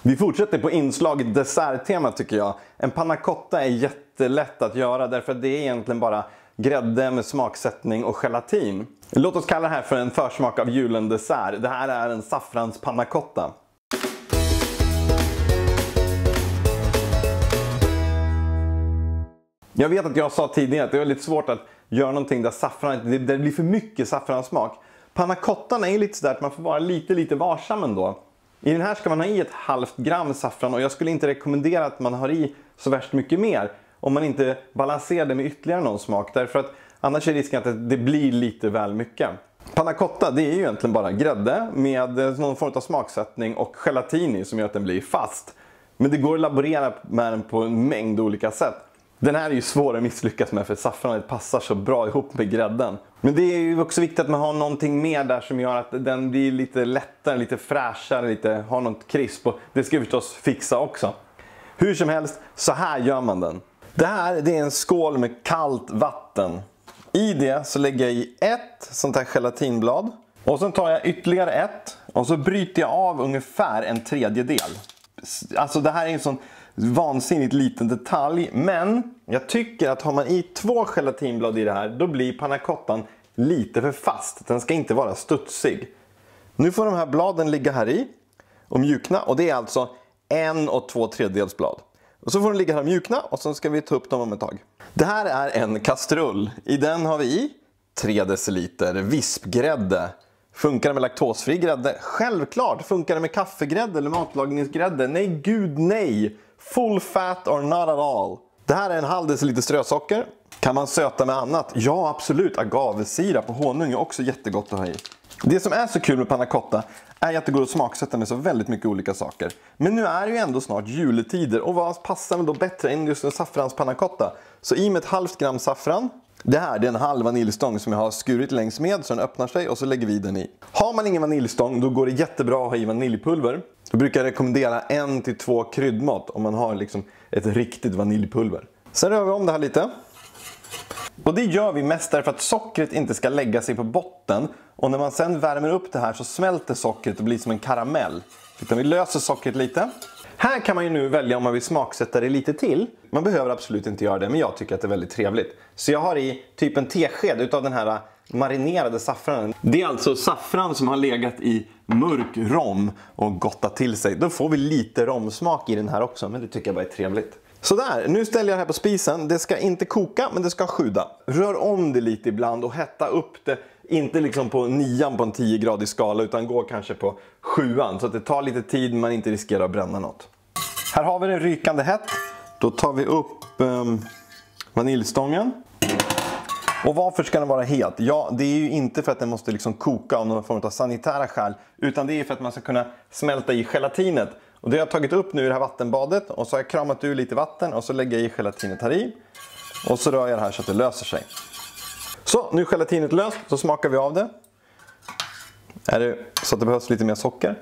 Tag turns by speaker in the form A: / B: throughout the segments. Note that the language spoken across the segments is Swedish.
A: Vi fortsätter på inslaget desserttema tycker jag. En panna cotta är jättelätt att göra därför att det är egentligen bara grädde med smaksättning och gelatin. Låt oss kalla det här för en försmak av julendessert. Det här är en saffrans panna cotta. Jag vet att jag sa tidigare att det är väldigt svårt att göra någonting där saffran, det blir för mycket saffransmak. Panna cottan är lite sådär att man får vara lite varsam ändå. I den här ska man ha i 1/2 gram saffran och jag skulle inte rekommendera att man har i så värst mycket mer. Om man inte balanserar det med ytterligare någon smak. Därför att annars är risken att det blir lite väl mycket. Panna cotta det är ju egentligen bara grädde med någon form av smaksättning och gelatin i som gör att den blir fast. Men det går att laborera med den på en mängd olika sätt. Den här är ju svår att misslyckas med för saffranet passar så bra ihop med grädden. Men det är ju också viktigt att man har någonting mer där som gör att den blir lite lättare, lite fräschare, har något krisp. Och det ska vi förstås fixa också. Hur som helst, så här gör man den. Det här det är en skål med kallt vatten. I det så lägger jag i ett sånt här gelatinblad. Och sen tar jag ytterligare ett. Och så bryter jag av ungefär 1/3. Alltså det här är en sån vansinnigt liten detalj. Men jag tycker att har man i 2 gelatinblad i det här, då blir panna cottan lite för fast. Den ska inte vara studsig. Nu får de här bladen ligga här i och mjukna. Och det är alltså 1 2/3 blad. Och så får de ligga här och mjukna och så ska vi ta upp dem om ett tag. Det här är en kastrull. I den har vi i 3 deciliter vispgrädde. Funkar det med laktosfri grädde? Självklart! Funkar det med kaffegrädde eller matlagningsgrädde? Nej, gud nej! Full fat or not at all. Det här är 1/2 deciliter strösocker. Kan man söta med annat? Ja, absolut. Agavesirap och honung är också jättegott att ha i. Det som är så kul med panna cotta är att det går att smaksätta med så väldigt mycket olika saker. Men nu är det ju ändå snart juletider och vad passar väl då bättre än just en saffrans panna cotta? Så i med 1/2 gram saffran. Det här är en halv vaniljstång som jag har skurit längs med så den öppnar sig och så lägger vi den i. Har man ingen vaniljstång då går det jättebra att ha i vaniljpulver. Då brukar jag rekommendera 1 till 2 kryddmått om man har liksom ett riktigt vaniljpulver. Sen rör vi om det här lite. Och det gör vi mest därför att sockret inte ska lägga sig på botten. Och när man sen värmer upp det här så smälter sockret och blir som en karamell. Utan vi löser sockret lite. Här kan man ju nu välja om man vill smaksätta det lite till. Man behöver absolut inte göra det, men jag tycker att det är väldigt trevligt. Så jag har i typ en tesked utav den här marinerade saffranen. Det är alltså saffran som har legat i mörk rom och gottat till sig. Då får vi lite romsmak i den här också, men det tycker jag bara är trevligt. Sådär, nu ställer jag det här på spisen. Det ska inte koka, men det ska sjuda. Rör om det lite ibland och hetta upp det. Inte liksom på 9 på en 10-gradig skala utan gå kanske på 7 så att det tar lite tid men man inte riskerar att bränna något. Här har vi det rykande hett. Då tar vi upp vaniljstången. Och varför ska den vara het? Ja, det är ju inte för att den måste liksom koka av någon form av sanitära skäl. Utan det är för att man ska kunna smälta i gelatinet. Och det har jag tagit upp nu i det här vattenbadet. Och så har jag kramat ur lite vatten och så lägger jag i gelatinet här i. Och så rör jag det här så att det löser sig. Så, nu är gelatinet löst. Så smakar vi av det. Är det så att det behövs lite mer socker?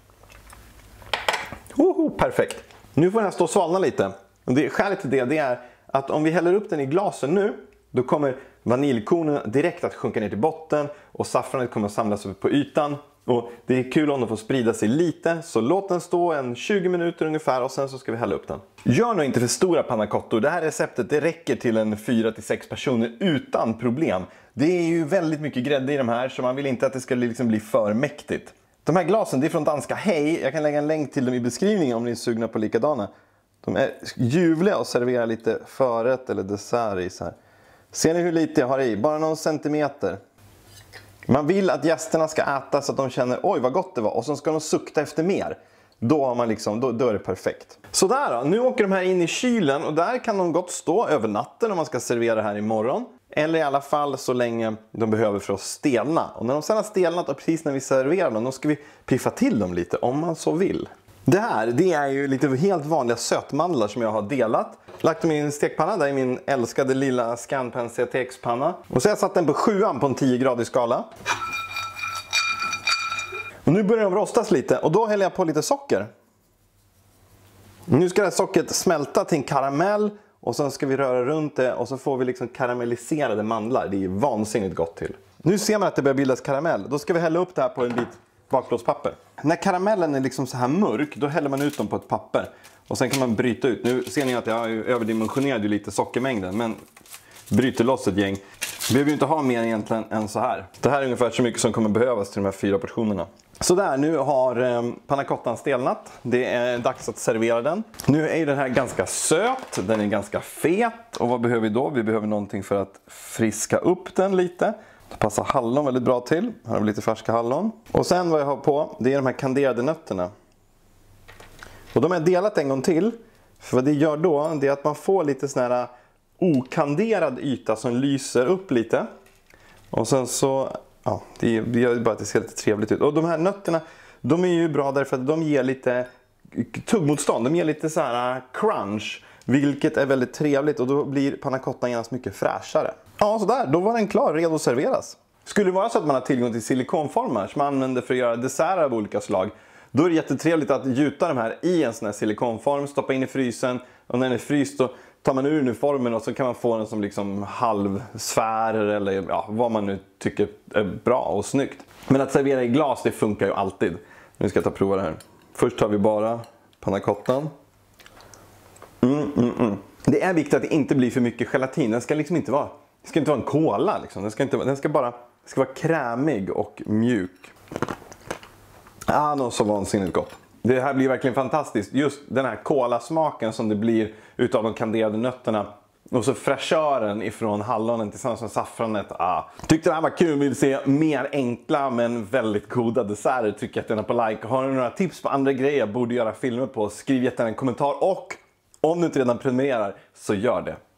A: Perfekt. Nu får den här stå och svalna lite. Och skälet till det är att om vi häller upp den i glasen nu, då kommer vaniljkornen direkt att sjunka ner till botten och saffranet kommer att samlas upp på ytan. Och det är kul om de får sprida sig lite, så låt den stå en 20 minuter ungefär och sen så ska vi hälla upp den. Gör nog inte för stora panna cottor. Det här receptet det räcker till en 4-6 personer utan problem. Det är ju väldigt mycket grädde i de här så man vill inte att det ska liksom bli för mäktigt. De här glasen det är från danska Hej. Jag kan lägga en länk till dem i beskrivningen om ni är sugna på likadana. De är ljuvliga och serverar lite förrätt eller dessert i så här. Ser ni hur lite jag har i? Bara någon centimeter. Man vill att gästerna ska äta så att de känner oj vad gott det var och så ska de sukta efter mer. Då har man liksom, då är det perfekt. Sådär då, nu åker de här in i kylen och där kan de gott stå över natten om man ska servera det här imorgon. Eller i alla fall så länge de behöver för att stelna. Och när de sedan har stelnat och precis när vi serverar dem, då ska vi piffa till dem lite om man så vill. Det här, det är ju lite helt vanliga sötmandlar som jag har delat. Lagt dem i en stekpanna, där är min älskade lilla Scanpen CTX-panna. Och så har jag satt den på 7 på en 10-gradig skala. Och nu börjar de rostas lite och då häller jag på lite socker. Nu ska det här sockret smälta till en karamell och sen ska vi röra runt det och så får vi liksom karamelliserade mandlar. Det är vansinnigt gott till. Nu ser man att det börjar bildas karamell. Då ska vi hälla upp det här på en bit baklåspapper. När karamellen är liksom så här mörk, då häller man ut dem på ett papper. Och sen kan man bryta ut. Nu ser ni att jag överdimensionerade lite sockermängden, men bryter loss ett gäng. Vi behöver ju inte ha mer egentligen än så här. Det här är ungefär så mycket som kommer behövas till de här 4 portionerna. Så där, nu har panna cottan stelnat. Det är dags att servera den. Nu är ju den här ganska söt, den är ganska fet. Och vad behöver vi då? Vi behöver någonting för att friska upp den lite. Det passar hallon väldigt bra till. Här har vi lite färska hallon. Och sen vad jag har på, det är de här kanderade nötterna. Och de har jag delat en gång till. För vad det gör då, det är att man får lite sån här okanderad yta som lyser upp lite. Och sen så, ja, det gör bara att det ser lite trevligt ut. Och de här nötterna, de är ju bra därför att de ger lite tuggmotstånd. De ger lite så här crunch, vilket är väldigt trevligt. Och då blir panna cottan genast mycket fräschare. Ja, så där, då var den klar, redo att serveras. Skulle det vara så att man har tillgång till silikonformar som man använder för att göra desserter av olika slag, då är det jättetrevligt att gjuta de här i en sån här silikonform, stoppa in i frysen, och när den är fryst då tar man ur formen och så kan man få den som liksom halvsfärer eller ja, vad man nu tycker är bra och snyggt. Men att servera i glas, det funkar ju alltid. Nu ska jag ta och prova det här. Först tar vi bara panna cottan. Det är viktigt att det inte blir för mycket gelatin. Den ska liksom inte vara, det ska inte vara en kola liksom. Den ska vara krämig och mjuk. Något så vansinnigt gott. Det här blir verkligen fantastiskt. Just den här kolasmaken som det blir utav de kanderade nötterna. Och så fräschören ifrån hallonen tillsammans med saffranet. Tyckte det här var kul. Vill se mer enkla men väldigt goda desserter. Tryck jättegärna på like. Har du några tips på andra grejer jag borde göra filmer på? Skriv jättegärna en kommentar. Och om du inte redan prenumererar så gör det.